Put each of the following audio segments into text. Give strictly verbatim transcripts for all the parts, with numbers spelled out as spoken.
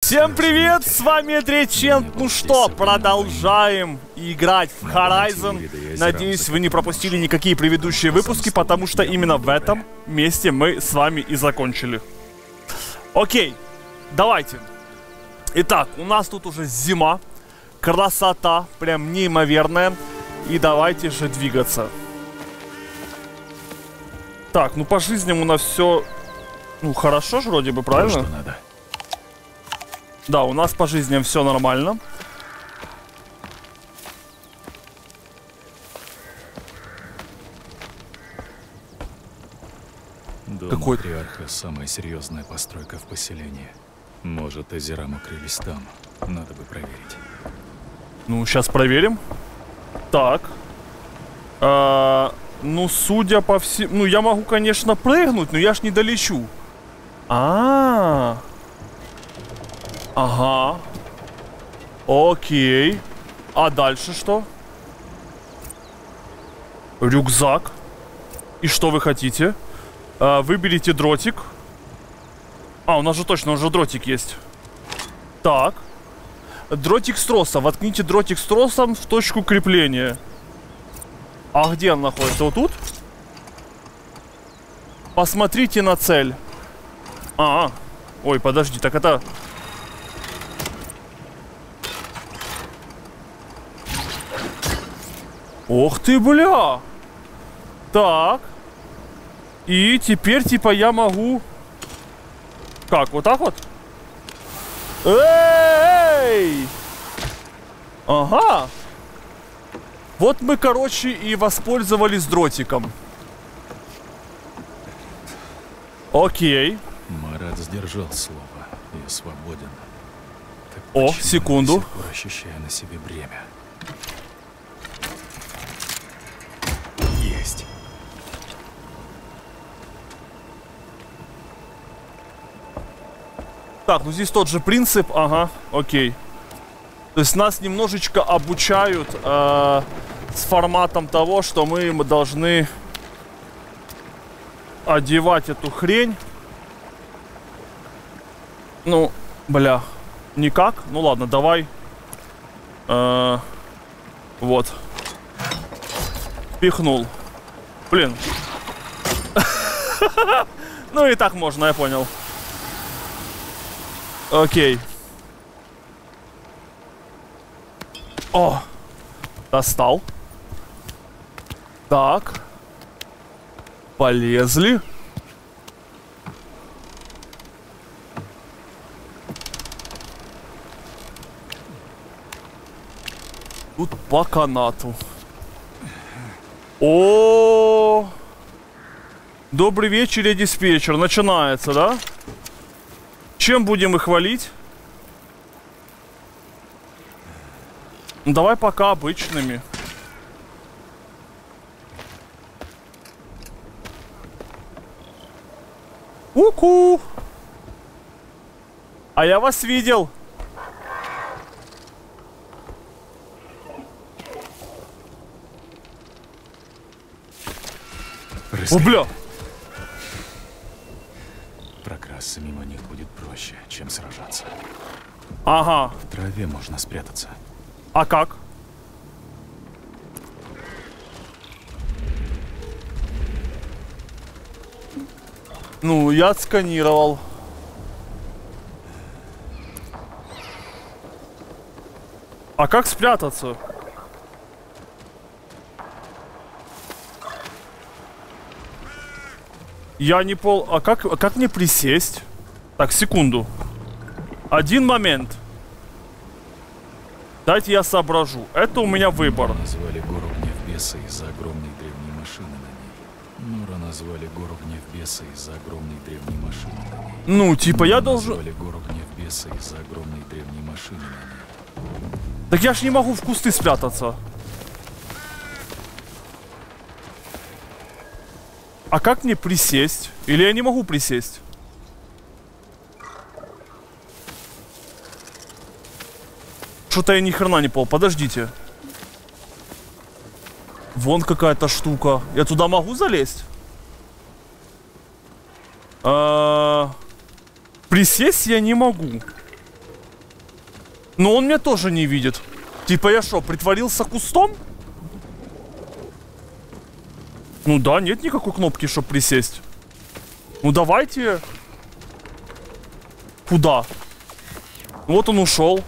Всем привет, с вами Тречент. Ну что, продолжаем играть в Horizon. Надеюсь, вы не пропустили никакие предыдущие выпуски, потому что именно в этом месте мы с вами и закончили. Окей, давайте. Итак, у нас тут уже зима. Красота, прям неимоверная. И давайте же двигаться. Так, ну по жизням у нас все, ну хорошо же вроде бы, правильно? Что надо. Да, у нас по жизням все нормально. Дом Какой? Матриарха — самая серьезная постройка в поселении. Может, Азерам укрылись там. Надо бы проверить. Ну, сейчас проверим. Так. А, ну, судя по всему... Ну, я могу, конечно, прыгнуть, но я ж не долечу. А, -а, -а. Ага. Окей. А дальше что? Рюкзак. И что вы хотите? А, выберите дротик. А, у нас же точно, у нас же дротик есть. Так. Дротик с тросом. Воткните дротик с тросом в точку крепления. А где он находится? Вот тут? Посмотрите на цель. А, -а. Ой, подожди, так это... Ох ты, бля! Так. И теперь, типа, я могу... Как, вот так вот? Эй! Ага. Вот мы, короче, и воспользовались дротиком. Окей. Марат сдержал слово. Я свободен. Так О, почему секунду. я до сих пор ощущаю на себе бремя? Есть. Так, ну здесь тот же принцип, ага, окей. То есть нас немножечко обучают э, с форматом того, что мы, мы должны одевать эту хрень. Ну, бля, никак? Ну ладно, давай. Э, вот. Пихнул. Блин. Ну и так можно, я понял. Окей. О! Достал. Так. Полезли. Тут по канату. О! Добрый вечер, я диспетчер. Начинается, да? Чем будем их валить? Давай пока обычными. У-ку! А я вас видел. О, бля! Прокрасться мимо них будет проще, чем сражаться. Ага. В траве можно спрятаться. А как? Ну, я отсканировал. А как спрятаться? Я не пол... А как, а как мне присесть? Так, секунду. Один момент. Дайте я соображу. Это у меня выбор. Нора назвали гору гнев беса из-за огромной древней машины на ней. Нора назвали гору гнев беса из-за огромной древней машины на ней. Ну, типа, Нора я должен... назвали гору гнев беса из-за огромной древней машины на ней. Так я ж не могу в кусты спрятаться. А как мне присесть? Или я не могу присесть? Что-то я ни хрена не понял. Подождите. Вон какая-то штука. Я туда могу залезть? А, присесть я не могу. Но он меня тоже не видит. Типа я что, притворился кустом? Ну да, нет никакой кнопки, чтобы присесть. Ну давайте. Куда? Вот он ушел.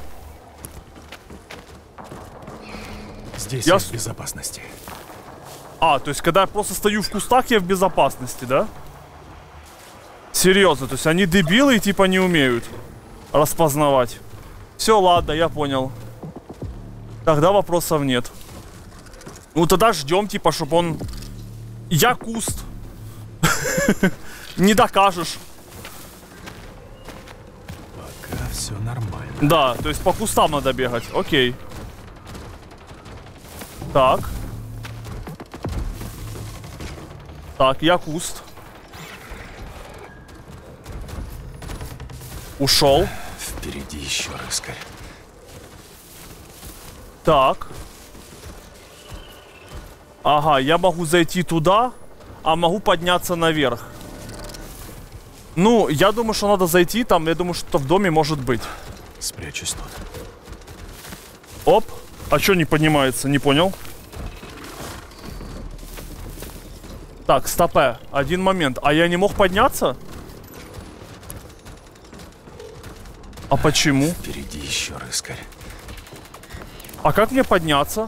Здесь я я в безопасности. А, то есть когда я просто стою в кустах, я в безопасности, да? Серьезно, то есть они дебилы и типа не умеют распознавать. Все, ладно, я понял. Тогда вопросов нет. Ну тогда ждем, типа, чтобы он... Я куст. Не докажешь. Пока все нормально. Да, то есть по кустам надо бегать. Окей. Так. Так, я куст. Ушел. Впереди еще рыскарь. Так. Ага, я могу зайти туда, а могу подняться наверх. Ну, я думаю, что надо зайти там. Я думаю, что в доме может быть. Спрячусь тут. Оп. А что не поднимается? Не понял. Так, стопэ. Один момент. А я не мог подняться? А почему? Впереди еще рыскарь. А как мне подняться?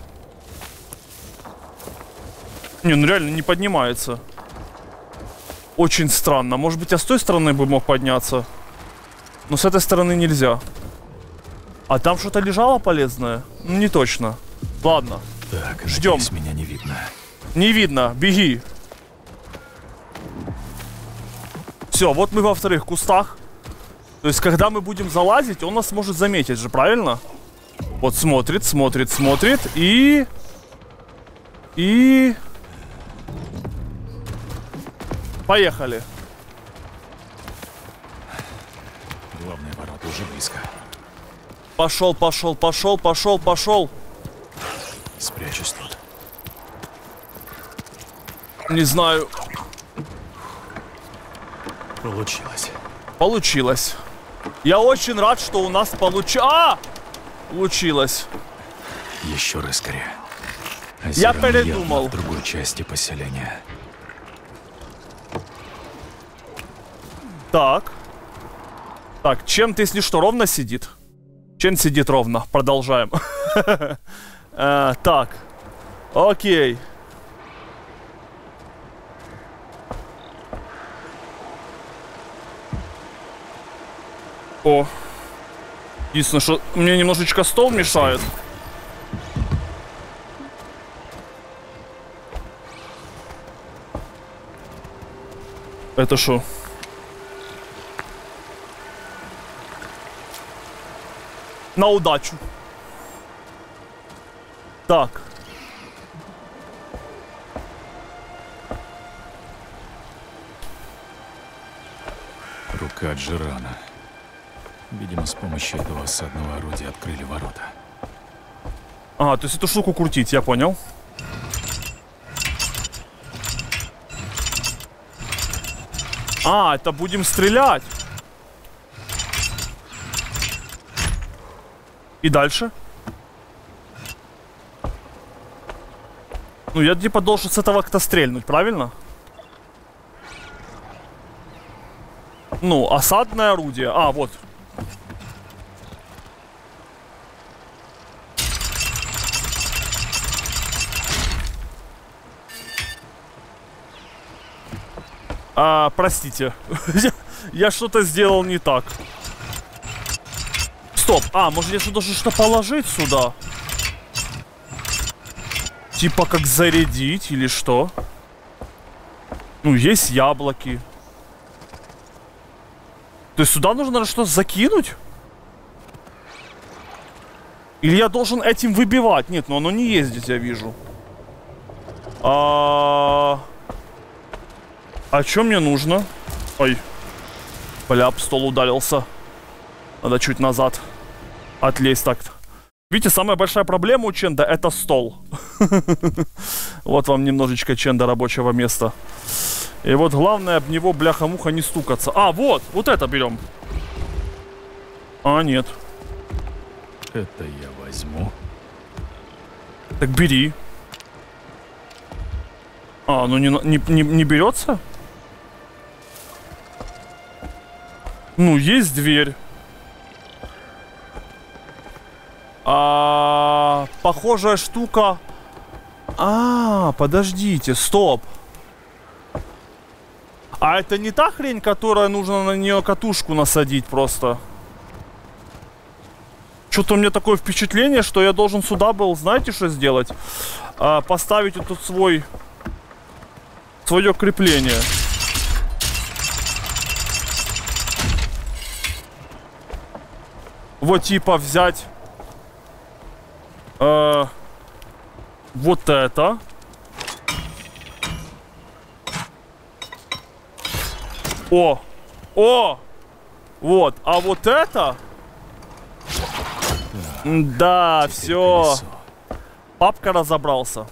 Не, ну реально не поднимается. Очень странно. Может быть, я с той стороны бы мог подняться. Но с этой стороны нельзя. А там что-то лежало полезное? Ну, не точно. Ладно. Так, ждем. Меня не видно. Не видно. Беги. Все, вот мы во вторых кустах. То есть, когда мы будем залазить, он нас может заметить же, правильно? Вот смотрит, смотрит, смотрит. И... И... Поехали. Главные ворота уже близко. Пошел, пошел, пошел, пошел, пошел. Спрячусь тут. Не знаю. Получилось. Получилось. Я очень рад, что у нас получилось. А! Получилось. Еще рыскари. Я передумал. В другой части поселения. Так. Так, Чен, если что, ровно сидит? Чен сидит ровно. Продолжаем. Так. Окей. О. Единственное, что мне немножечко стол мешает. Это что? На удачу. Так. Рука Джирана. Видимо, с помощью этого осадного орудия открыли ворота. А, то есть эту штуку крутить, я понял. А, это будем стрелять. И дальше? Ну, я типа должен с этого как-то стрельнуть, правильно? Ну, осадное орудие. А, вот. А, простите. я я что-то сделал не так. Стоп. А, может я что-то что положить сюда? Типа как зарядить или что? Ну, есть яблоки. То есть сюда нужно что-то закинуть? Или я должен этим выбивать? Нет, ну оно не ездит, я вижу. А... А что мне нужно? Ой. Бля, об стол ударился. Надо чуть назад отлезть так-то. Видите, самая большая проблема у Ченда — это стол. Вот вам немножечко Ченда рабочего места. И вот главное об него, бляха-муха, не стукаться. А, вот, вот это берем. А, нет. Это я возьму. Так бери. А, ну не, не, не, не берется? Ну, есть дверь. А, похожая штука. А, подождите, стоп. А это не та хрень, которая нужно на нее катушку насадить просто? Что-то у меня такое впечатление, что я должен сюда был, знаете, что сделать? А, поставить этот свой... свое крепление. Вот типа взять... Э, вот это. О! О! Вот. А вот это... Да, все. Папка разобрался.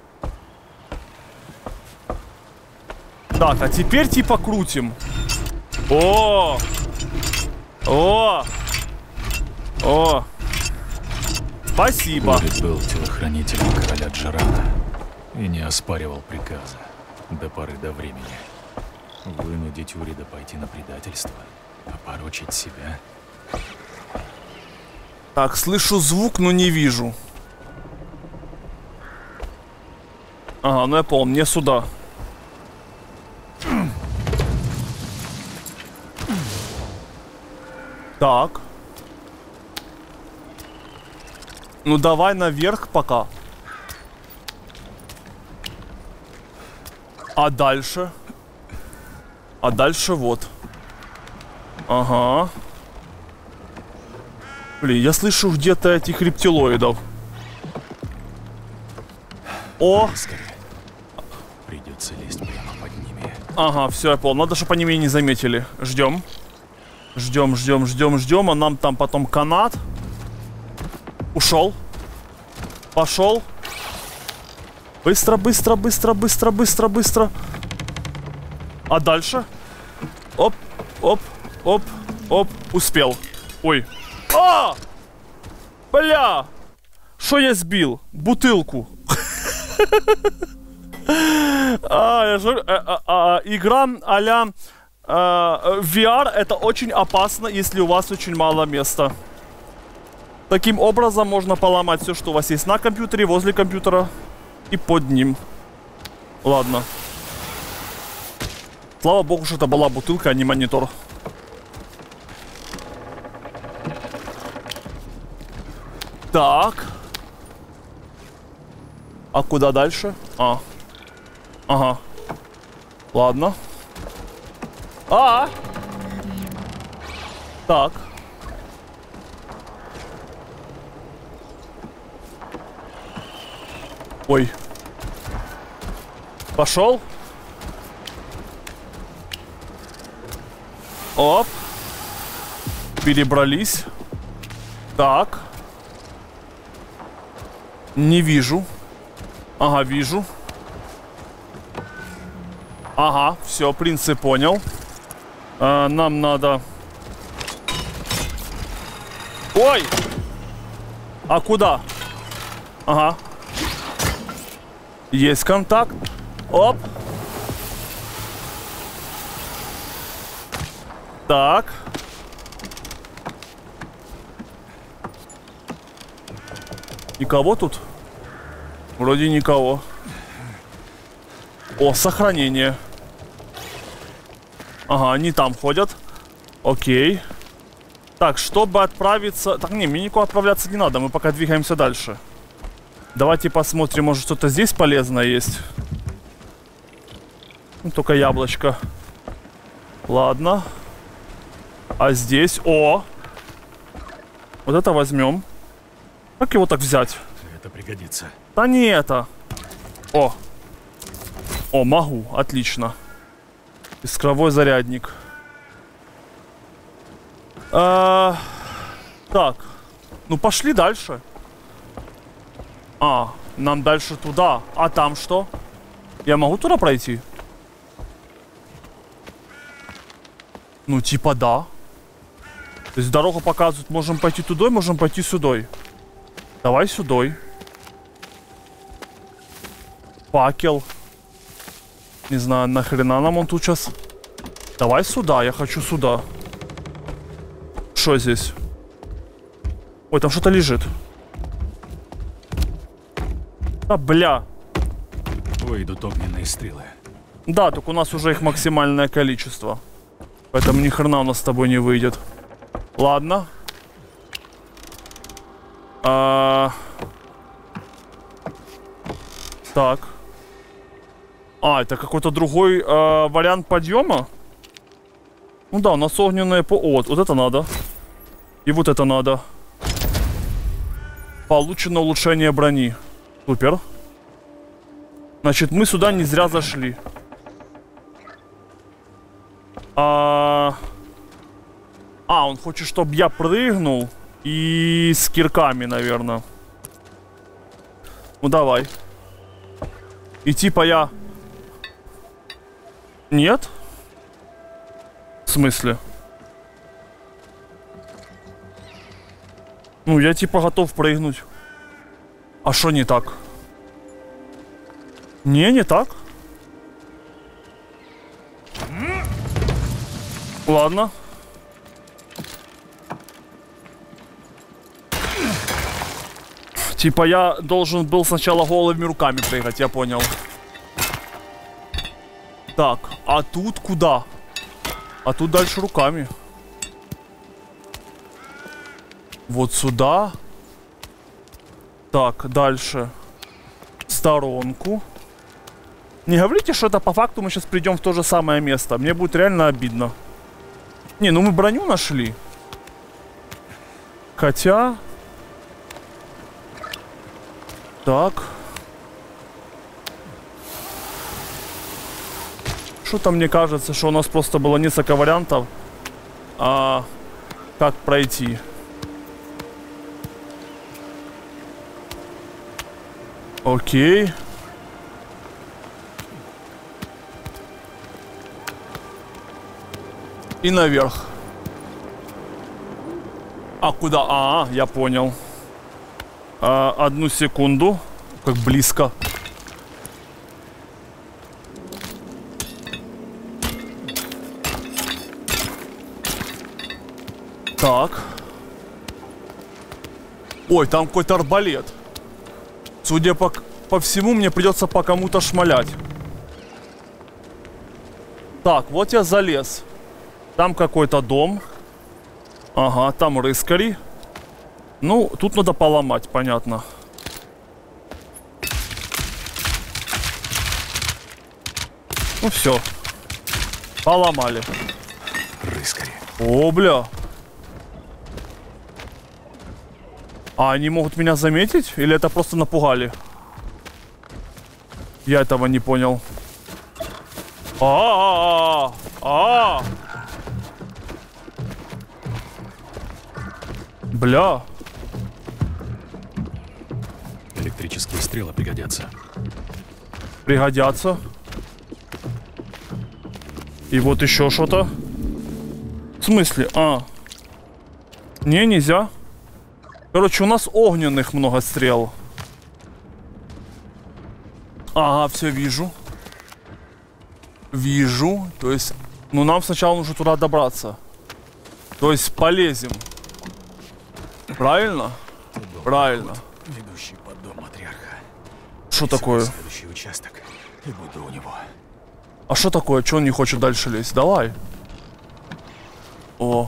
Так, а теперь типа крутим. О! О! О! Спасибо. Урид был телохранителем короля Джерана и не оспаривал приказа до поры до времени. Вынудить Урида пойти на предательство, опорочить себя. Так, слышу звук, но не вижу. Ага, ну я понял, мне сюда. Так. Ну давай наверх пока. А дальше? А дальше вот. Ага. Блин, я слышу где-то этих рептилоидов. О! Придется лезть прямо под ними. Ага, все, я понял. Надо, чтобы они меня не заметили. Ждем. Ждем, ждем, ждем, ждем. А нам там потом канат. Ушел. Пошел. Быстро, быстро, быстро, быстро, быстро, быстро. А дальше? Оп, оп, оп, оп. Успел. Ой. А! Бля! Что я сбил? Бутылку. А, я же... Игра а-ля ви ар это очень опасно, если у вас очень мало места. Таким образом можно поломать все, что у вас есть на компьютере, возле компьютера и под ним. Ладно. Слава богу, что это была бутылка, а не монитор. Так. А куда дальше? А. Ага. Ладно. А! Так. Ой. Пошел. Оп. Перебрались. Так. Не вижу. Ага, вижу. Ага, все, принцип понял. А, нам надо... Ой! А куда? Ага. Есть контакт. Оп. Так. Никого тут? Вроде никого. О, сохранение. Ага, они там ходят. Окей. Так, чтобы отправиться... Так, не, мне никуда отправляться не надо. Мы пока двигаемся дальше. Давайте посмотрим, может что-то здесь полезное есть. Ну, только яблочко. Ладно. А здесь... О! Вот это возьмем. Как его так взять? Это пригодится. Да не это. О. О, могу. Отлично. Искровой зарядник. А, так. Ну, пошли дальше. А, нам дальше туда. А там что? Я могу туда пройти? Ну, типа да. То есть дорогу показывают, можем пойти туда, можем пойти сюда. Давай сюда. Факел. Не знаю, нахрена нам он тут сейчас. Давай сюда, я хочу сюда. Что здесь? Ой, там что-то лежит. А, бля. Выйдут огненные стрелы. Да, только у нас уже их максимальное количество. Поэтому ни хрена у нас с тобой не выйдет. Ладно. А... Так. А, это какой-то другой э, вариант подъема? Ну да, у нас огненные по... О, вот, вот это надо. И вот это надо. Получено улучшение брони. Супер. Значит, мы сюда не зря зашли. А, а он хочет, чтобы я прыгнул. И с кирками, наверное. Ну, давай. И типа я... Нет? В смысле? Ну, я типа готов прыгнуть. А что не так? Не, не так. Ладно. Типа я должен был сначала голыми руками прыгать, я понял. Так, а тут куда? А тут дальше руками. Вот сюда. Так, дальше. В сторонку. Не говорите, что это по факту мы сейчас придем в то же самое место. Мне будет реально обидно. Не, ну мы броню нашли. Хотя... Так. Что-то мне кажется, что у нас просто было несколько вариантов, а, как пройти. Окей. И наверх. А куда? А, я понял. А, одну секунду. Как близко. Так. Ой, там какой-то арбалет. Судя по, по всему, мне придется по кому-то шмалять. Так, вот я залез. Там какой-то дом. Ага, там рыскари. Ну, тут надо поломать, понятно. Ну все. Поломали. Рыскари. О, бля. А они могут меня заметить? Или это просто напугали? Я этого не понял. А-а-а! А! Бля. Электрические стрелы пригодятся. Пригодятся. И вот еще что-то. В смысле? А. Не, нельзя. Короче, у нас огненных много стрел. Ага, все вижу. Вижу. То есть, ну нам сначала нужно туда добраться. То есть полезем. Правильно? Правильно. Ведущий под дом матриарха. Что такое? Следующий участок. И буду у него. А что такое? Че он не хочет дальше лезть? Давай. О.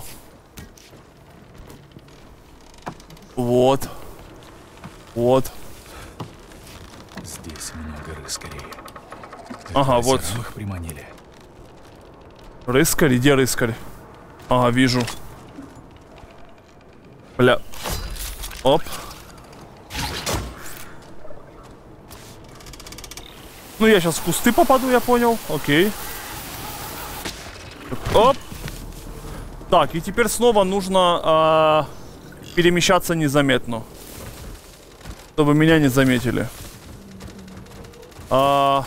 Вот. Вот. Здесь много рыскарей. Ага, вот. Их приманили. Рыскарь? Где рыскарь? Ага, вижу. Бля. Оп. Ну, я сейчас в кусты попаду, я понял. Окей. Оп. Так, и теперь снова нужно а, перемещаться незаметно. Чтобы меня не заметили. А...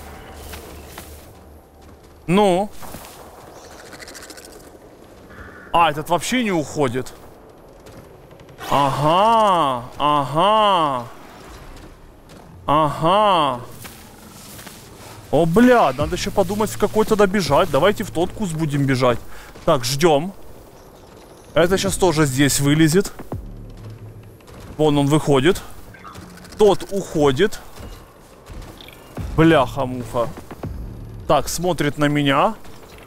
Ну. А, этот вообще не уходит. Ага, ага. Ага. О, бля, надо еще подумать, в какой тогда бежать. Давайте в тот куст будем бежать. Так, ждем. Это сейчас тоже здесь вылезет. Вон он выходит. Тот уходит. Бляха-муха. Так, смотрит на меня.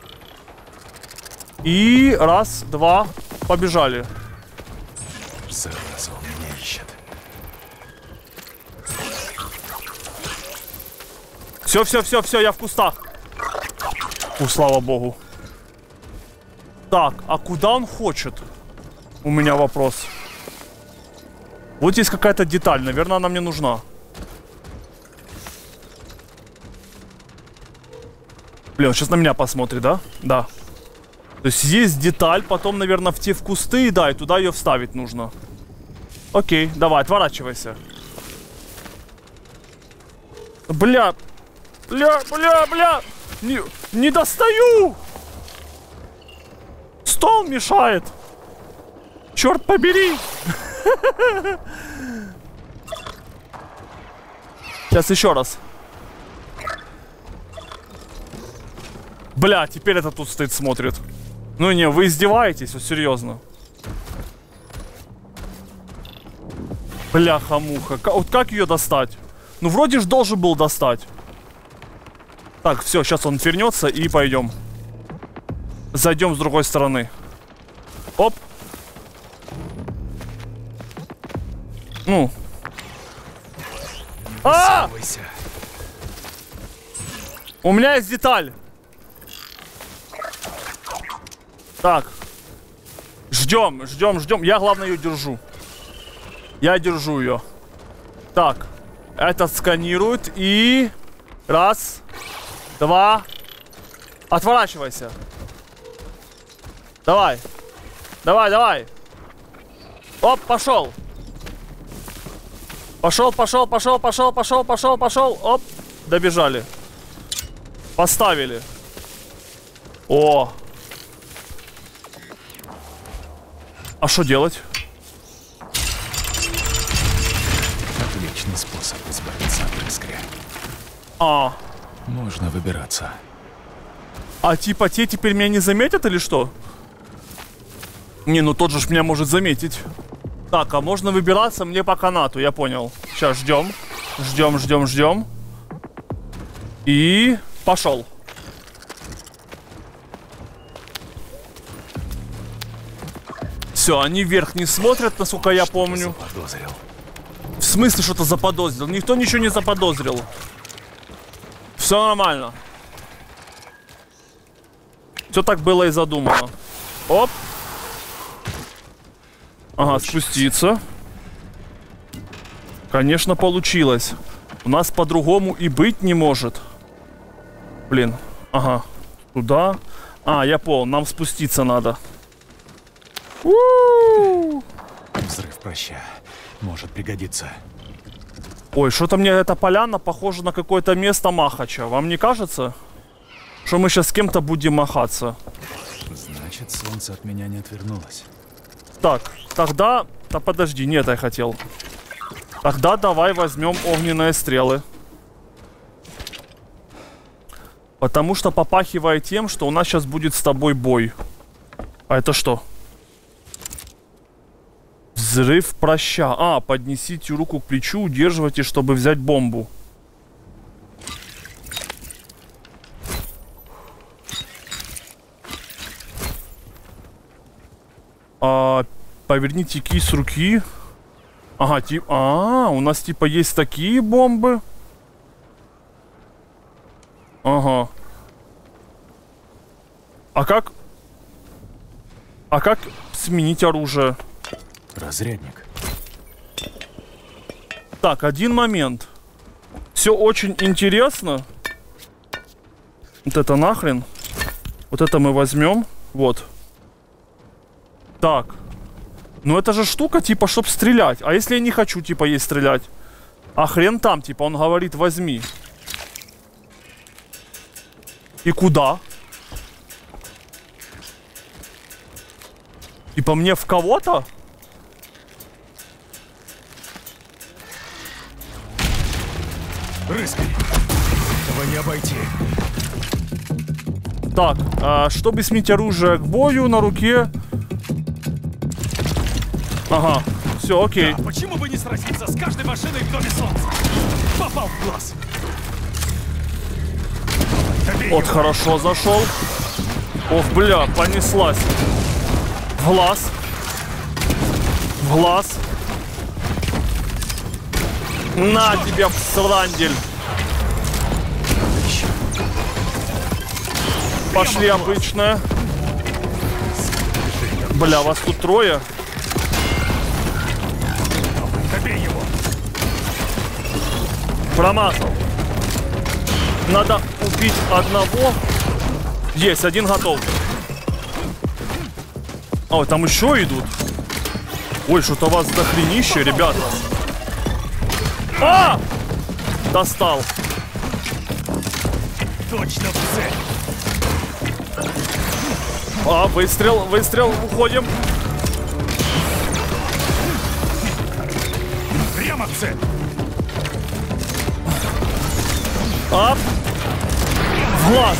И раз, два, побежали. Зараза, он меня ищет. Все, все, все, все, я в кустах. Фу, слава богу. Так, а куда он хочет? У меня вопрос. Вот здесь какая-то деталь, наверное, она мне нужна. Блин, он сейчас на меня посмотрит, да? Да. То есть есть деталь, потом, наверное, в те в кусты, да, и туда ее вставить нужно. Окей, давай, отворачивайся. Бля, бля, бля, бля, не, не достаю! Стол мешает. Черт побери! Сейчас еще раз. Бля, теперь этот тут стоит, смотрит. Ну не, вы издеваетесь, вот серьезно. Бляха-муха. Вот как ее достать? Ну вроде же должен был достать. Так, все, сейчас он вернется и пойдем. Зайдем с другой стороны. Оп. Ну. А! У меня есть деталь. Так. Ждем, ждем, ждем. Я, главное, ее держу. Я держу ее. Так. Этот сканирует и... Раз. Два. Отворачивайся. Давай. Давай, давай. Оп, пошел. Пошел, пошел, пошел, пошел, пошел, пошел, пошел. Оп. Добежали. Поставили. О. А что делать? Отличный способ избавиться от искры. А. Можно выбираться. А типа те теперь меня не заметят или что? Не, ну тот же ж меня может заметить. Так, а можно выбираться мне по канату, я понял. Сейчас ждем. Ждем, ждем, ждем. И пошел. Все, они вверх не смотрят, насколько я помню. Заподозрил. В смысле что-то заподозрил? Никто ничего не заподозрил. Все нормально. Все так было и задумано. Оп. Ага, спуститься. Конечно, получилось. У нас по-другому и быть не может. Блин. Ага. Туда. А, я понял. Нам спуститься надо. У-у-у! Взрыв проща. Может пригодиться. Ой, что-то мне эта поляна похожа на какое-то место Махача. Вам не кажется? Что мы сейчас с кем-то будем махаться. Значит, солнце от меня не отвернулось. Так, тогда... Да подожди, нет, я хотел. Тогда давай возьмем огненные стрелы. Потому что попахивает тем, что у нас сейчас будет с тобой бой. А это что? Взрыв проща. А, поднесите руку к плечу, удерживайте, чтобы взять бомбу. А, поверните кисть руки. Ага, типа... А, у нас типа есть такие бомбы. Ага. А как... А как сменить оружие? Разрядник. Так, один момент. Все очень интересно. Вот это нахрен. Вот это мы возьмем. Вот. Так. Ну это же штука, типа, чтоб стрелять. А если я не хочу, типа, ей стрелять? А хрен там, типа, он говорит, возьми. И куда? И по мне в кого-то? Рыскай. Этого не обойти. Так, а, чтобы сменить оружие к бою на руке... Ага, все, окей. Да, почему бы не сразиться с каждой машиной в доме солнца? Попал в глаз. Вот хорошо зашел. Ох, бля, понеслась. В глаз. В глаз. На тебе, срандель. Пошли обычная. Бля, вас тут трое. Добей его. Промазал. Надо убить одного. Есть, один готов. Ой, там еще идут. Ой, что-то у вас дохренище, ребята. А! Достал. Точно в цель. А, выстрел, выстрел, уходим. Прямо в цель. А! В глаз.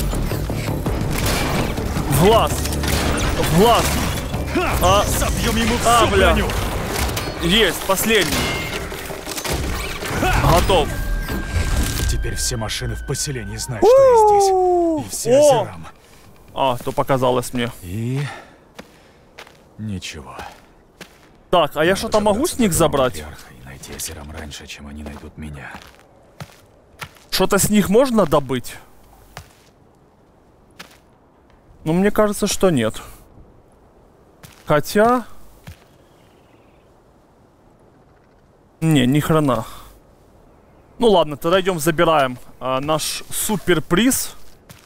В глаз. В глаз. А, Собьем ему всю а, бля. броню. Есть, последний. Готов. Теперь все машины в поселении знают, что я здесь. И все О! озерам. А, то показалось мне. И... ничего. Так, а я что-то могу с них забрать? И найти озерам раньше, чем они найдут меня. Что-то с них можно добыть? Ну, мне кажется, что нет. Хотя... Не, ни хрена. Ну ладно, тогда идем забираем а, наш суперприз.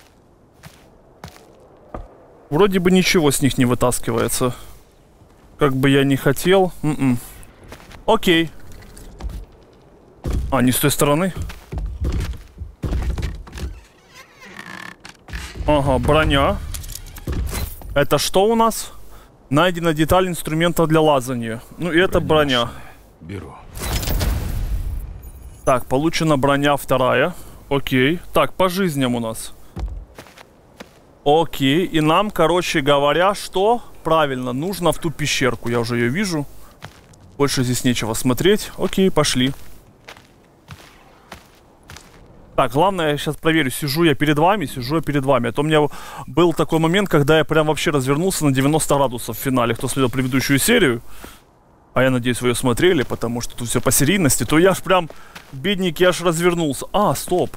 Вроде бы ничего с них не вытаскивается. Как бы я не хотел. М-м. Окей. А, не с той стороны. Ага, броня. Это что у нас? Найдена деталь инструмента для лазания. Ну и это броня. Беру. Так, получена броня вторая. Окей. Так, по жизням у нас. Окей. И нам, короче говоря, что? Правильно, нужно в ту пещерку. Я уже ее вижу. Больше здесь нечего смотреть. Окей, пошли. Так, главное, я сейчас проверю, сижу я перед вами, сижу я перед вами. А то у меня был такой момент, когда я прям вообще развернулся на девяносто градусов в финале. Кто смотрел предыдущую серию, а я надеюсь, вы ее смотрели, потому что тут все по серийности, то я аж прям, бедненький, аж развернулся. А, стоп.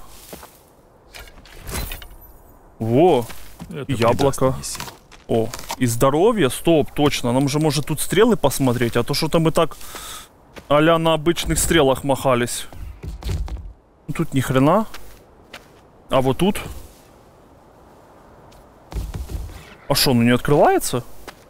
Во, Это яблоко. О, и здоровье, стоп, точно. Нам же может тут стрелы посмотреть, а то что-то мы так а-ля на обычных стрелах махались. Тут ни хрена. А вот тут. А что, ну не открывается?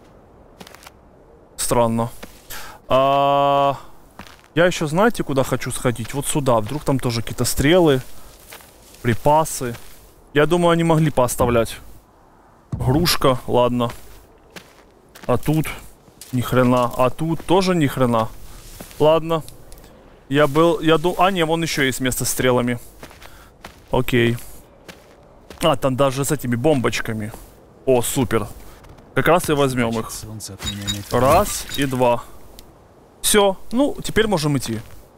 Странно. А, я еще, знаете, куда хочу сходить? Вот сюда. Вдруг там тоже какие-то стрелы, припасы. Я думаю, они могли пооставлять. Грушка, ладно. А тут ни хрена. А тут тоже ни хрена. Ладно. Я был, я думал, а не, вон еще есть место с стрелами. Окей. А, там даже с этими бомбочками. О, супер. Как раз и возьмем их. Раз и два. Все, ну, теперь можем идти.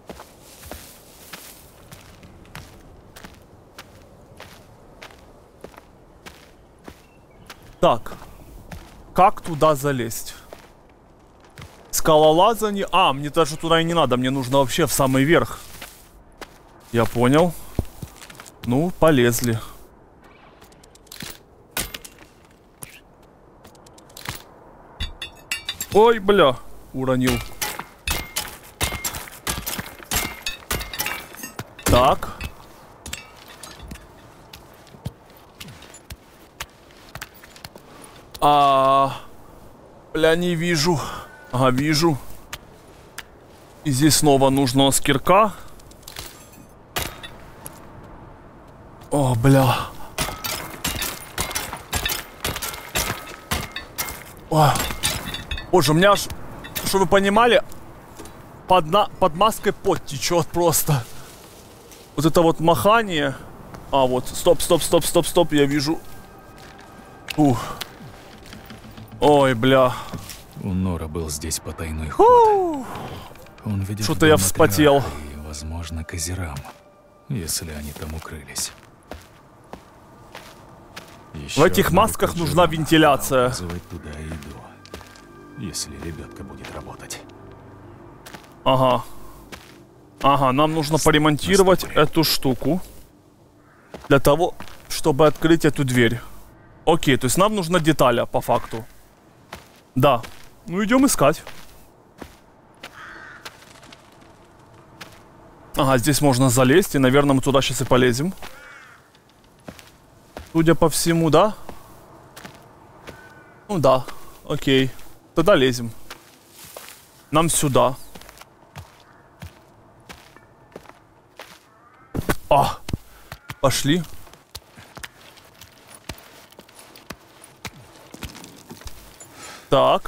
Так. Как туда залезть? Скалолазание. А, мне даже туда и не надо. Мне нужно вообще в самый верх. Я понял. Ну, полезли. Ой, бля. Уронил. Так. А, бля, не вижу. Ага, вижу. И здесь снова нужно с кирка. О, бля. О. Боже, у меня аж, чтобы вы понимали, под, на, под маской пот течет просто. Вот это вот махание. А, вот, стоп, стоп, стоп, стоп, стоп, я вижу. Ух. Ой, бля. У Нора был здесь потайной ход. Он ведет Что-то я вспотел. И, возможно, к озерам, если они там укрылись. Еще в этих масках нужна вентиляция. Туда иду, если лебедка будет работать. Ага. Ага, нам нужно поремонтировать Наступай. эту штуку. Для того, чтобы открыть эту дверь. Окей, то есть нам нужна деталь, по факту. Да. Ну, идем искать. Ага, здесь можно залезть, и, наверное, мы туда сейчас и полезем. Судя по всему, да? Ну да, окей. Тогда лезем. Нам сюда. А! Пошли. Так.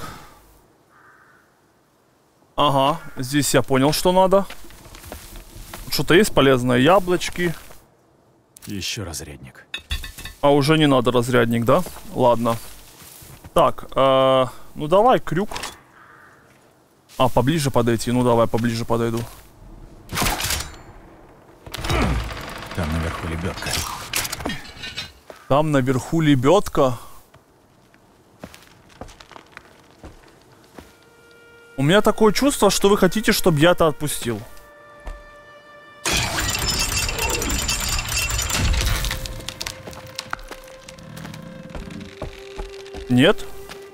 Ага, здесь я понял, что надо. Что-то есть полезное? Яблочки. Еще разрядник. А уже не надо разрядник, да? Ладно. Так, э, ну давай крюк. А, поближе подойти. Ну давай, поближе подойду. Там наверху лебедка. Там наверху лебедка. У меня такое чувство, что вы хотите, чтобы я это отпустил. Нет?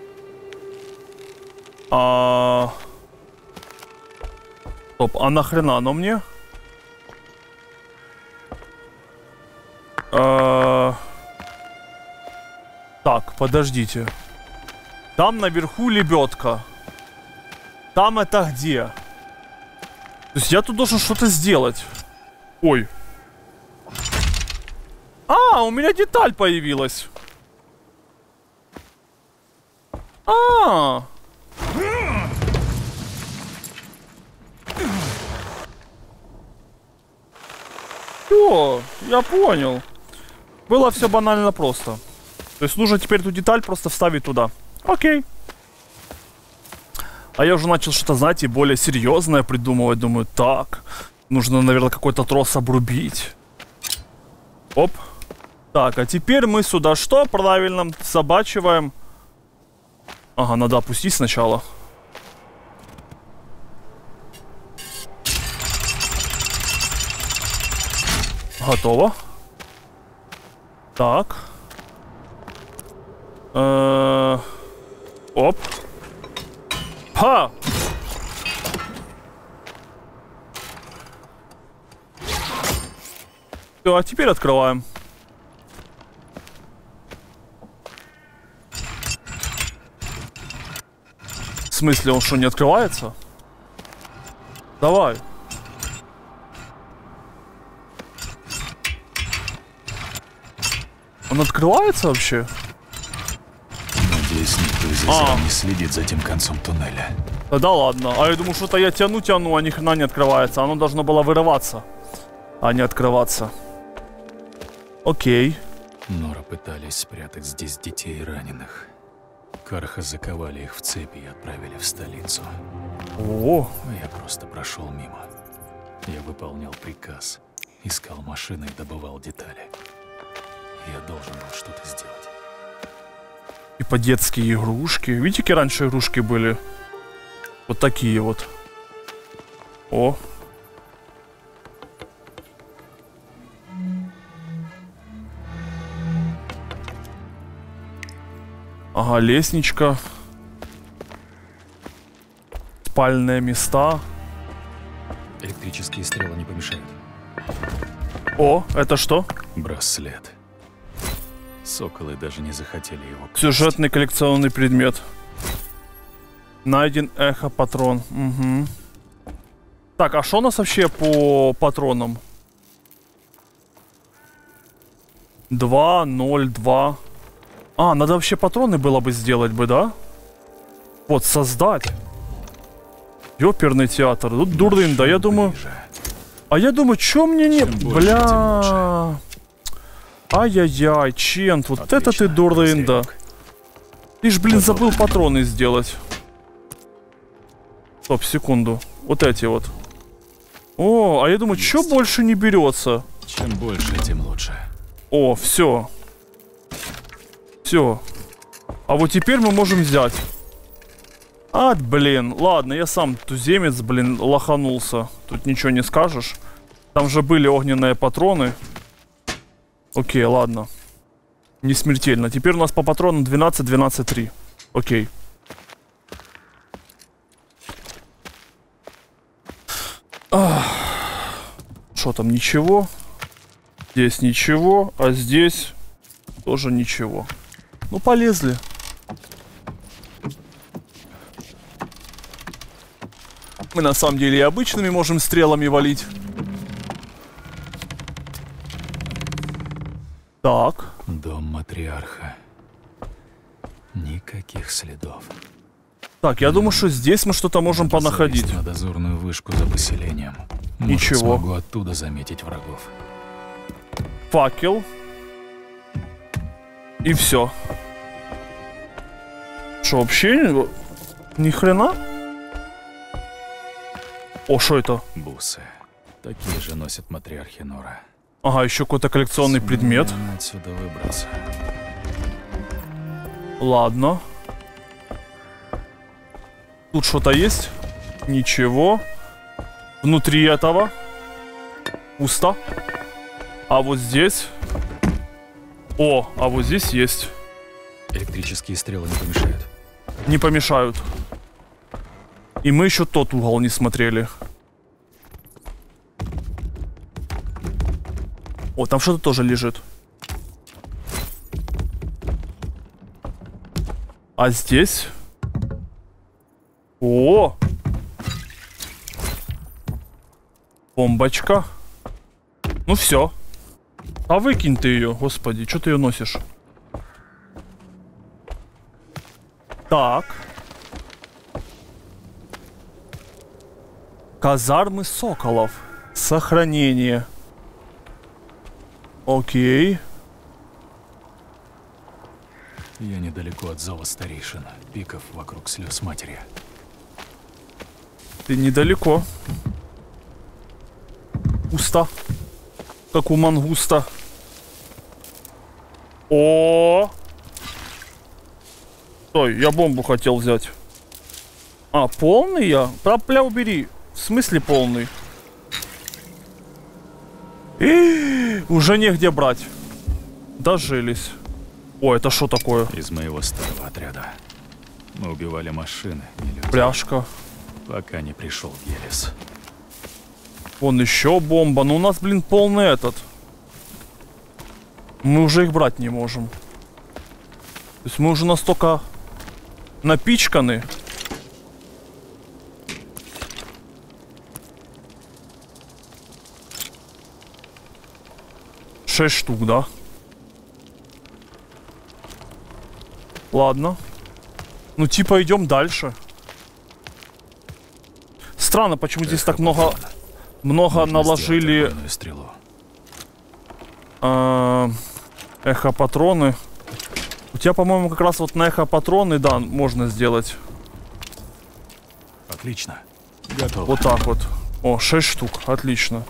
А... Стоп, а нахрена оно мне? А... Так, подождите. Там наверху лебедка. Там это где? То есть я тут должен что-то сделать. Ой. А, у меня деталь появилась. А. Всё, я понял. Было все банально просто. То есть нужно теперь эту деталь просто вставить туда. Окей. А я уже начал что-то, знаете, более серьезное придумывать. Думаю, так, нужно, наверное, какой-то трос обрубить. Оп. Так, а теперь мы сюда что? Правильно, собачиваем. Ага, надо опустить сначала. Готово. Так. Э-э- Оп. Ха! Все, а теперь открываем. В смысле, он что, не открывается? Давай. Он открывается вообще? Надеюсь, никто из А. не следит за тем концом туннеля. Да, да ладно. А я думаю, что-то я тяну-тяну, а ни хрена не открывается. Оно должно было вырываться, а не открываться. Окей. Нора пытались спрятать здесь детей и раненых. Карха заковали их в цепи и отправили в столицу. О, Я просто прошел мимо. Я выполнял приказ. Искал машины и добывал детали. Я должен был что-то сделать. типа детские игрушки. Видите, какие раньше игрушки были? Вот такие вот. О. Ага, лестничка. Спальные места. Электрические стрелы не помешают. О, это что? Браслет. Соколы даже не захотели его красть. Сюжетный коллекционный предмет. Найден эхо-патрон. Угу. Так, а что у нас вообще по патронам? два, ноль, два. А, надо вообще патроны было бы сделать бы, да? Вот, создать. Ёперный театр. Тут дурында, я думаю... А я думаю, чё мне не... Бля... Ай-яй-яй, Чент, вот отлично, это ты дурында. Ты ж, блин, забыл патроны сделать. Стоп, секунду. Вот эти вот. О, а я думаю, чё больше не берется? Чем больше, тем лучше. О, все. Все. А вот теперь мы можем взять. А, блин, ладно, я сам туземец, блин, лоханулся. Тут ничего не скажешь. Там же были огненные патроны. Окей, ладно. Не смертельно. Теперь у нас по патронам двенадцать, двенадцать, три. Окей. Что там, ничего. Здесь ничего, а здесь тоже ничего. Ну, полезли. Мы на самом деле и обычными можем стрелами валить. Так. Дом матриарха. Никаких следов. Так, я думаю, что здесь мы что-то можем Надо понаходить. На дозорную вышку за поселением. Может, Ничего. смогу оттуда заметить врагов. Факел. И все. Что, вообще ни хрена? О, что это? Бусы. Такие же носят матриархи Нора. Ага, еще какой-то коллекционный предмет. Сумеем отсюда выбраться. Ладно. Тут что-то есть? Ничего. Внутри этого пусто. А вот здесь... О, а вот здесь есть. Электрические стрелы не помешают. Не помешают. И мы еще тот угол не смотрели. О, там что-то тоже лежит. А здесь... О! Бомбочка. Ну все. А выкинь ты ее, господи, что ты ее носишь? Так. Казармы соколов. Сохранение. Окей. Я недалеко от зала старейшин. Пиков вокруг слез матери. Ты недалеко. Пусто. Как у мангуста. О! Стой, я бомбу хотел взять. А, полный я? Пля, убери. В смысле полный? И уже негде брать. Дожились. О, это что такое? Из моего старого отряда. Мы убивали машины, не людей. Пляшка. Пока не пришел Гелис. Вон еще бомба. Ну у нас, блин, полный этот. Мы уже их брать не можем. То есть мы уже настолько напичканы. Шесть штук, да? Ладно. Ну типа идем дальше. Странно, почему здесь так много... Много наложили... Э, эхо-патроны. У тебя, по-моему, как раз вот на эхо-патроны, да, можно сделать. Отлично. Готово. Вот так вот. О, шесть штук. Отлично.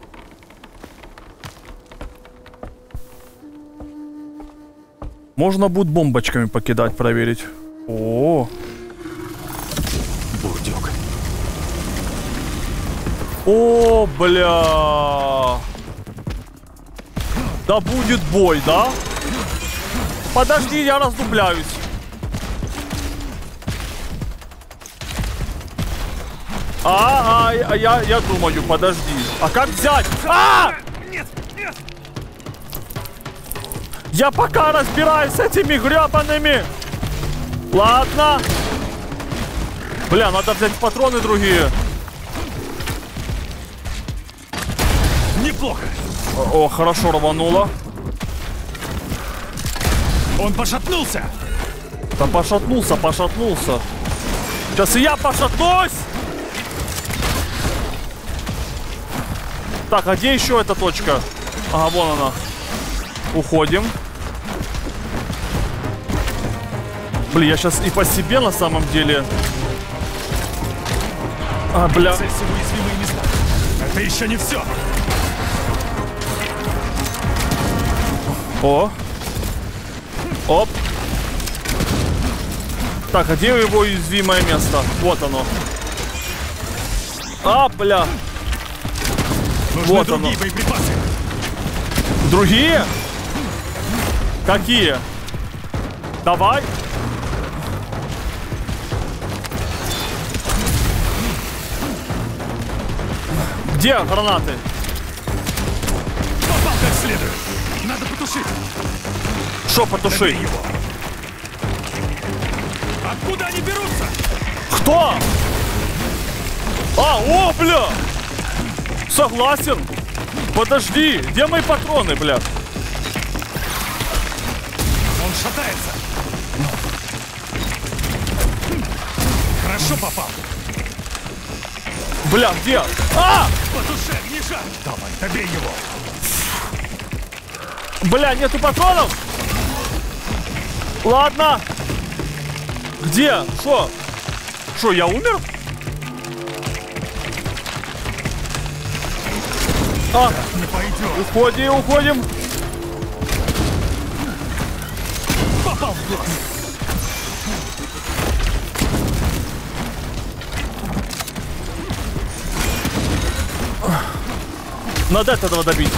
Можно будет бомбочками покидать, проверить. О. Бурдюк. О, бля. Да будет бой, да? Подожди, я раздупляюсь. А, а, а я, я думаю, подожди. А как взять? А! Нет, нет. Я пока разбираюсь с этими гребаными. Ладно. Бля, надо взять патроны другие. Неплохо. О, о, хорошо рвануло. Он пошатнулся. Да пошатнулся, пошатнулся. Сейчас и я пошатнусь! Так, а где еще эта точка? Ага, вон она. Уходим. Блин, я сейчас и по себе на самом деле. А, бля. Уязвимые места. Это еще не все. О. Оп. Так, а где его уязвимое место? Вот оно. А, бля. Нужны Вот другие оно. боеприпасы. Другие? Какие? Давай. Где гранаты? Попал как следует. Надо потушить. Что потушить? Добей его. Откуда они берутся? Кто? А, о, бля! Согласен. Подожди, где мои патроны, бля? Он шатается. Хорошо попал. Бля, где? А! Потуши огнежар. Давай, добей его. Бля, нету патронов? Ладно. Где? Шо? Шо, я умер? А, Не пойдет. уходи, уходим. Попал в глаз. Надо этого добить.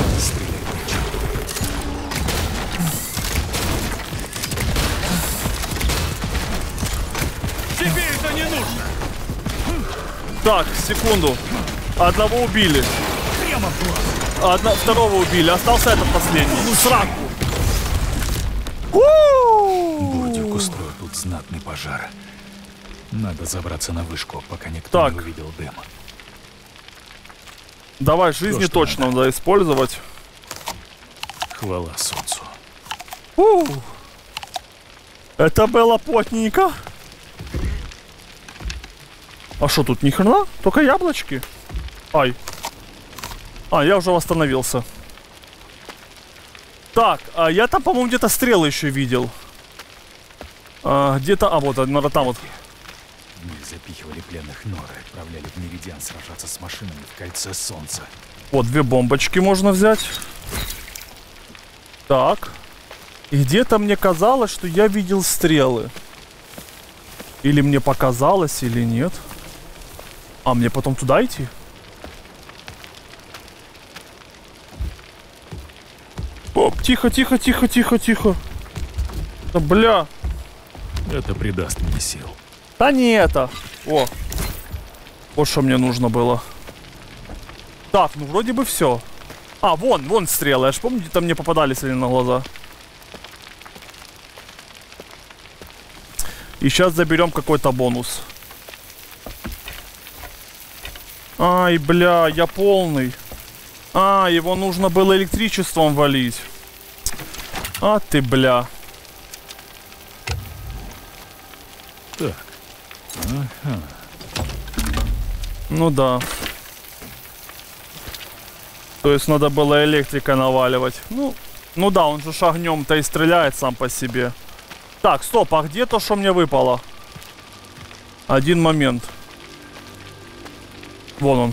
Тебе это не нужно. Так, секунду. Одного убили. Прямо в глаз. Одно, второго убили. Остался этот последний. Ну, сраку. Бурдюк устроил тут знатный пожар. Надо забраться на вышку, пока никто Так. не увидел дым. Давай, жизни что точно надо. надо использовать. Хвала солнцу. У. Это было плотненько. А что тут, ни хрена? Только яблочки? Ай. А, я уже восстановился. Так, а я там, по-моему, где-то стрелы еще видел. А, где-то... А, вот, наверное, там вот. Мы запихивали пленных норы, отправляли в Меридиан сражаться с машинами в кольце солнца. Вот, две бомбочки можно взять. Так. И где-то мне казалось, что я видел стрелы. Или мне показалось, или нет. А мне потом туда идти? Оп, тихо, тихо, тихо, тихо, тихо. Да, бля. Это придаст мне сил. Да не это. О. Вот что мне нужно было. Так, ну вроде бы все. А, вон, вон стрелы. Я ж помню, где-то мне попадались они на глаза. И сейчас заберем какой-то бонус. Ай, бля, я полный. А, его нужно было электричеством валить. А ты, бля. Так. Ага. Ну да. То есть надо было электрика наваливать. Ну, ну да, он же ж огнем-то и стреляет сам по себе. Так, стоп, а где то, что мне выпало? Один момент. Вон он.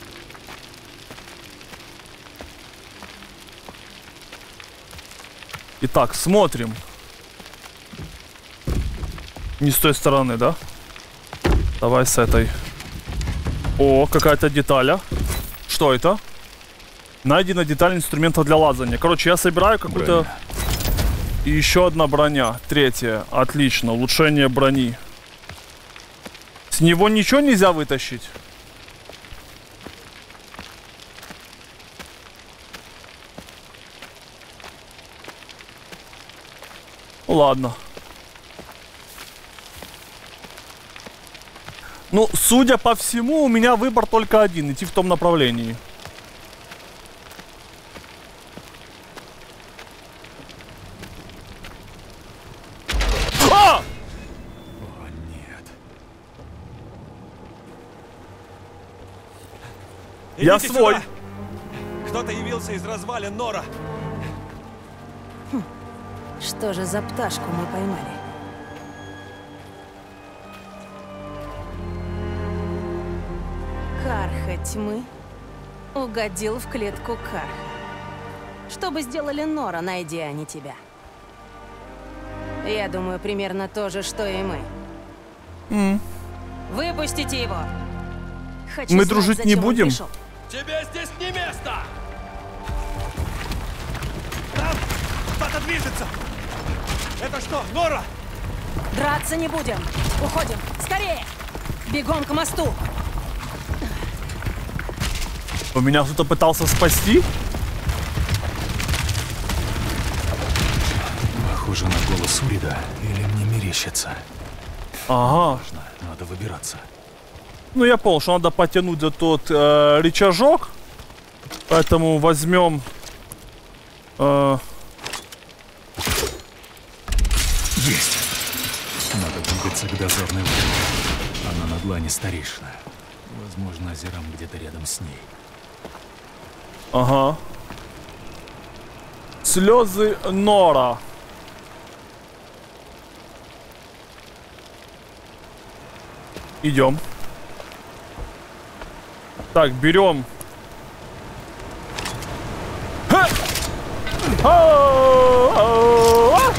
Итак, смотрим. Не с той стороны, да? Давай с этой. О, какая-то деталь. А? Что это? Найдена деталь инструмента для лазания. Короче, я собираю какую-то... И еще одна броня. Третья. Отлично. Улучшение брони. С него ничего нельзя вытащить? Ну ладно. Ну, судя по всему, у меня выбор только один. Идти в том направлении. А! О, нет. Я Идите свой. сюда. Кто-то явился из развалин Нора. Что же за пташку мы поймали? Карха тьмы угодил в клетку Карха. Что бы сделали Нора, найди они тебя? Я думаю, примерно то же, что и мы. Mm. Выпустите его! Хочу Мы знать, дружить не зачем он будем? пришел. Тебе здесь не место! Там кто-то движется! Это что, Нора? Драться не будем! Уходим! Скорее! Бегом к мосту! У меня кто-то пытался спасти? Похоже на голос Урида, или мне мерещится. Ага. Важно, надо выбираться. Ну, я понял, что надо потянуть за тот э, рычажок. Поэтому возьмем... Э... Есть! Надо двигаться к дозорной лодке. Она на длани старейшина. Возможно, Азерам где-то рядом с ней. Ага. Слезы Нора. Идем. Так, берем. Ха! Ау! А!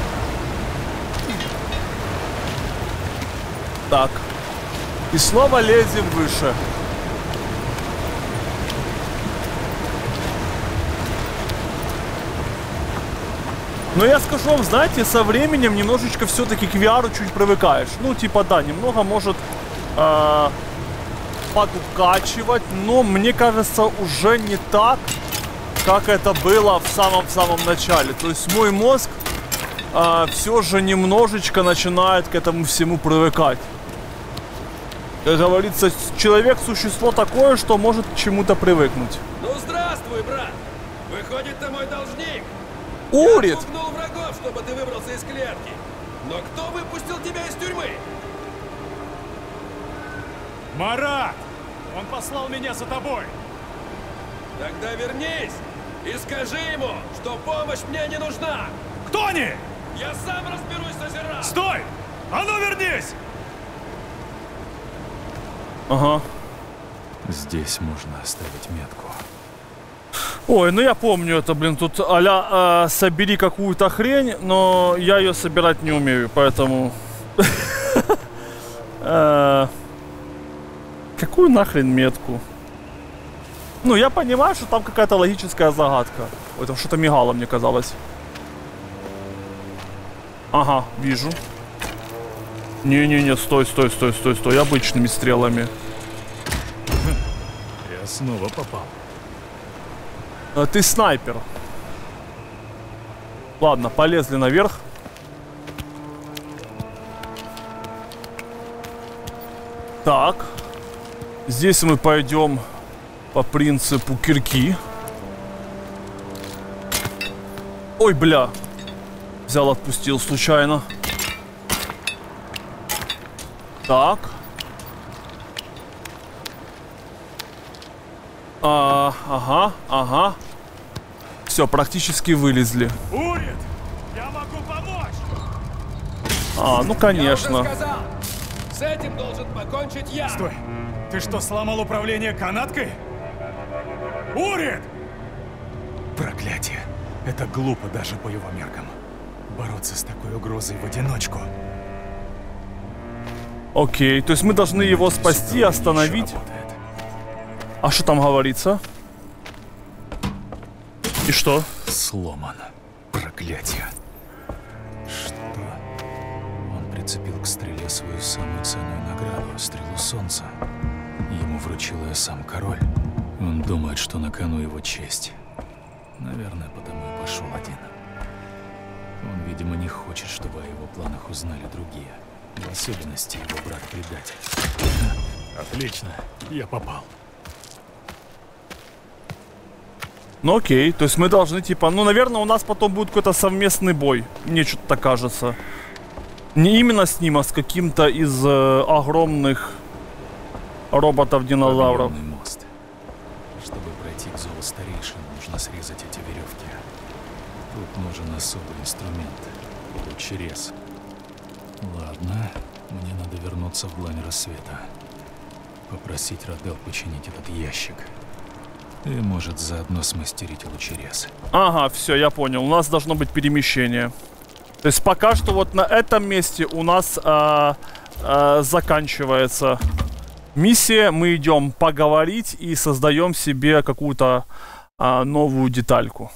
Так. И снова лезем выше. Но я скажу вам, знаете, со временем немножечко все-таки к ви ар чуть привыкаешь. Ну, типа, да, немного может э, подукачивать, но мне кажется, уже не так, как это было в самом-самом начале. То есть мой мозг э, все же немножечко начинает к этому всему привыкать. Как говорится, человек — существо такое, что может к чему-то привыкнуть. Ну, здравствуй, брат! Выходит, ты мой должник! Урит! Я пугнул врагов, чтобы ты выбрался из клетки. Но кто выпустил тебя из тюрьмы? Марат! Он послал меня за тобой! Тогда вернись и скажи ему, что помощь мне не нужна! Кто они? Я сам разберусь с Азерам! Стой! А ну вернись! Ага. Здесь можно оставить метку. Ой, ну я помню это, блин, тут а-ля э, собери какую-то хрень, но я ее собирать не умею, поэтому... Какую нахрен метку? Ну, я понимаю, что там какая-то логическая загадка. Ой, там что-то мигало, мне казалось. Ага, вижу. Не-не-не, стой, стой, стой, стой, стой, обычными стрелами. Я снова попал. А, ты снайпер. Ладно, полезли наверх. Так. Здесь мы пойдем по принципу кирки. Ой, бля. Взял, отпустил случайно. Так. А, ага, ага. Все, практически вылезли. Урит! Я могу помочь! А, ну Я конечно. уже сказал! С этим должен покончить я! Стой! Ты что, сломал управление канаткой? Урит! Проклятие. Это глупо даже по его меркам. Бороться с такой угрозой в одиночку. Окей, то есть мы должны его спасти, остановить. А что там говорится? И что? Сломан. Проклятие. Что? Он прицепил к стреле свою самую ценную награду, стрелу солнца. Ему вручил ее сам король. Он думает, что на кону его честь. Наверное, потому и пошел один. Он, видимо, не хочет, чтобы о его планах узнали другие. В особенности его брат-предатель. Отлично, я попал. Ну окей, то есть мы должны типа... Ну, наверное, у нас потом будет какой-то совместный бой. Мне что-то так кажется. Не именно с ним, а с каким-то из э, огромных роботов-динозавров. Огромный мост. старейшин нужно срезать эти веревки. Тут нужен особый инструмент. Лучерез. Ладно, мне надо вернуться в Длань Рассвета. Попросить Родел починить этот ящик. И, может, заодно смастерить лучерез. Ага, все, я понял. У нас должно быть перемещение. То есть пока что вот на этом месте у нас а, а, заканчивается миссия. Мы идем поговорить и создаем себе какую-то а, новую детальку.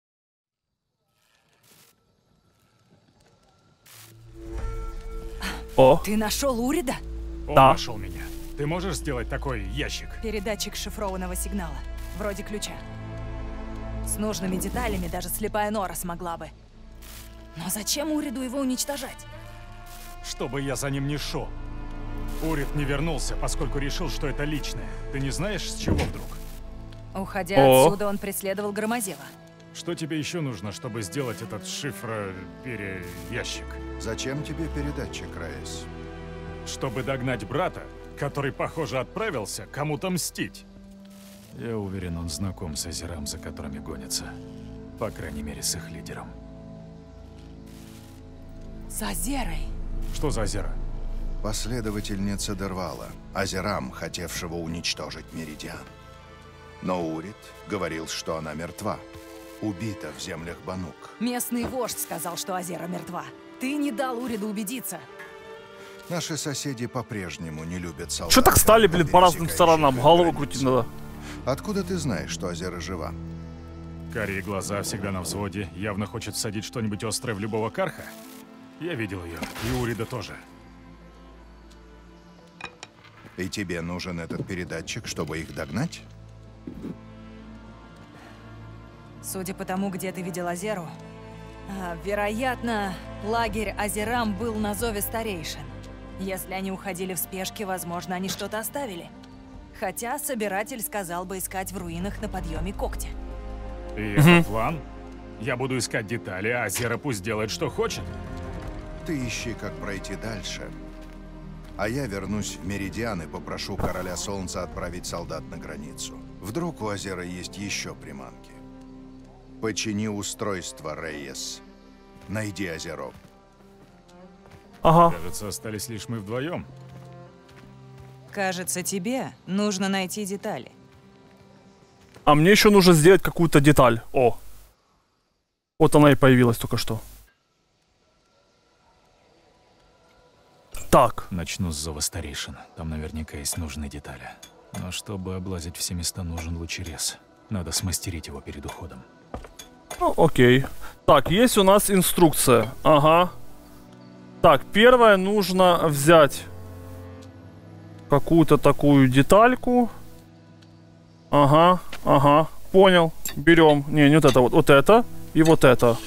О, Ты нашел Урида? Он Да. нашел меня. Ты можешь сделать такой ящик? Передатчик шифрованного сигнала. Вроде ключа. С нужными деталями даже слепая Нора смогла бы. Но зачем Уриду его уничтожать? Чтобы я за ним не шел. Урид не вернулся, поскольку решил, что это личное. Ты не знаешь, с чего вдруг? Уходя О. отсюда, он преследовал Громозева. Что тебе еще нужно, чтобы сделать этот шифро-пере-ящик? Зачем тебе передатчик, Рейс? Чтобы догнать брата, который, похоже, отправился кому-то мстить. Я уверен, он знаком с озерам, за которыми гонятся. По крайней мере, с их лидером. С Азерой. Что за озера? Последовательница Дервала, Азерам, хотевшего уничтожить Меридиан. Но Урид говорил, что она мертва. Убита в землях Банук. Местный вождь сказал, что Азера мертва. Ты не дал Уриду убедиться. Наши соседи по-прежнему не любят солдат. что так стали, блин, по разным сторонам? Голову крутить надо. Откуда ты знаешь, что Азера жива? Карие глаза, всегда на взводе. Явно хочет всадить что-нибудь острое в любого карха. Я видел ее. И Урида тоже. И тебе нужен этот передатчик, чтобы их догнать? Судя по тому, где ты видел Азеру, а, вероятно, лагерь Азерам был на зове старейшин. Если они уходили в спешке, возможно, они что-то оставили. Хотя собиратель сказал бы искать в руинах на подъеме когти. И это план? Я буду искать детали, а Азера пусть делает, что хочет. Ты ищи, как пройти дальше. А я вернусь в Меридиан и попрошу Короля Солнца отправить солдат на границу. Вдруг у Азера есть еще приманки. Почини устройство, Рейес. Найди Азеров. Ага. Кажется, остались лишь мы вдвоем. Кажется, тебе нужно найти детали. А мне еще нужно сделать какую-то деталь. О. Вот она и появилась только что. Так. Начну с зова старейшин. Там наверняка есть нужные детали. Но чтобы облазить все места, нужен лучерез. Надо смастерить его перед уходом. Ну, окей. Так, есть у нас инструкция. Ага. Так, первое, нужно взять какую-то такую детальку. Ага, ага. Понял. Берем. Не, не вот это вот. Вот это и вот это.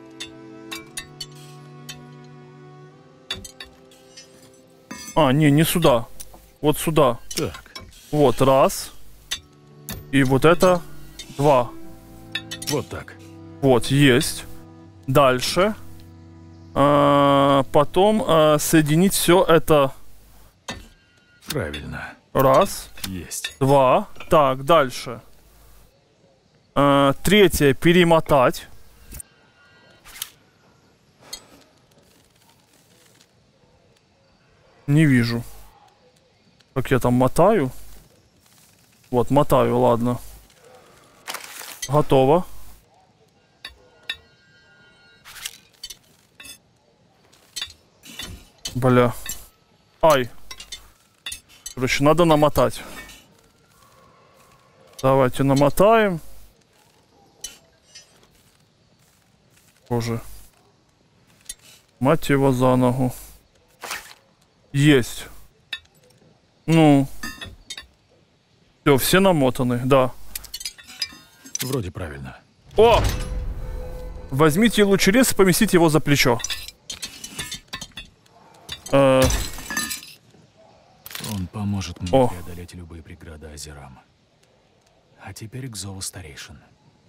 А, не, не сюда. Вот сюда. Так. Вот, раз. И вот это два. Вот так. Вот, есть. Дальше. А, потом а, соединить все это. Правильно. Раз, Есть. два. Так, дальше. А, третье, перемотать. Не вижу. Как я там мотаю? Вот, мотаю, ладно. Готово. Бля. Ай. Короче, надо намотать. Давайте намотаем. Боже. Мать его за ногу. Есть. Ну. Все, все намотаны, да. Вроде правильно. О! Возьмите лучерез и поместите его за плечо. Э, Он поможет мне О. преодолеть любые преграды озерам. А теперь к зову старейшин.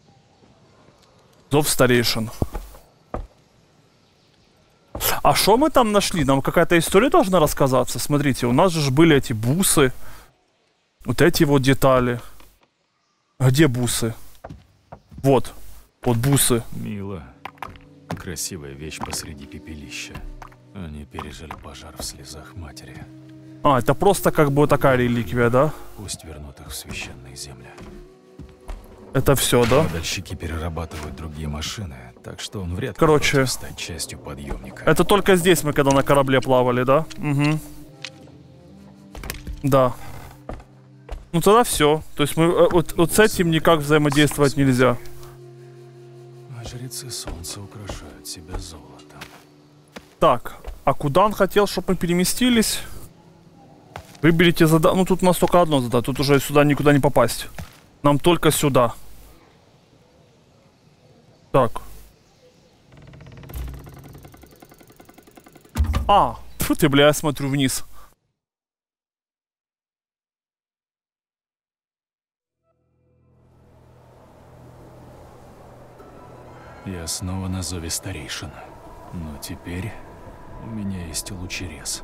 Зов старейшин. А что мы там нашли? Нам какая-то история должна рассказаться. Смотрите, у нас же были эти бусы. Вот эти вот детали. Где бусы? Вот. Вот бусы. Мило. Красивая вещь посреди пепелища. Они пережили пожар в слезах матери. А, это просто как бы такая реликвия, да? Пусть вернут их в священные земли. Это все, да? Подальщики перерабатывают другие машины, так что он вряд ли Короче, может стать частью подъемника. Это только здесь мы, когда на корабле плавали, да? Угу. Да. Ну тогда все. То есть мы вот, вот с этим никак взаимодействовать нельзя. А жрецы солнца украшают себя золотом. Так, а куда он хотел, чтобы мы переместились? Выберите задание. Ну тут у нас только одно задание. Тут уже сюда никуда не попасть. Нам только сюда. Так. А, фу ты, бля, я смотрю вниз. Я снова на зове старейшин. Но теперь у меня есть лучерез.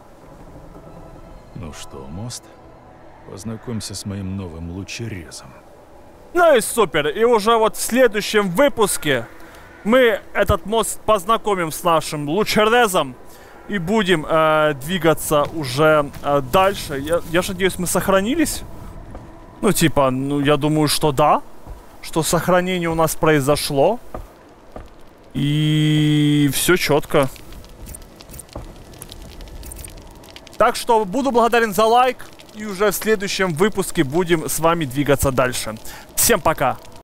Ну что, мост? Познакомься с моим новым лучерезом. Ну и супер. И уже вот в следующем выпуске мы этот мост познакомим с нашим лучерезом. И будем э, двигаться уже э, дальше. Я, я же надеюсь, мы сохранились. Ну типа, ну я думаю, что да. Что сохранение у нас произошло. И все четко. Так что буду благодарен за лайк. И уже в следующем выпуске будем с вами двигаться дальше. Всем пока!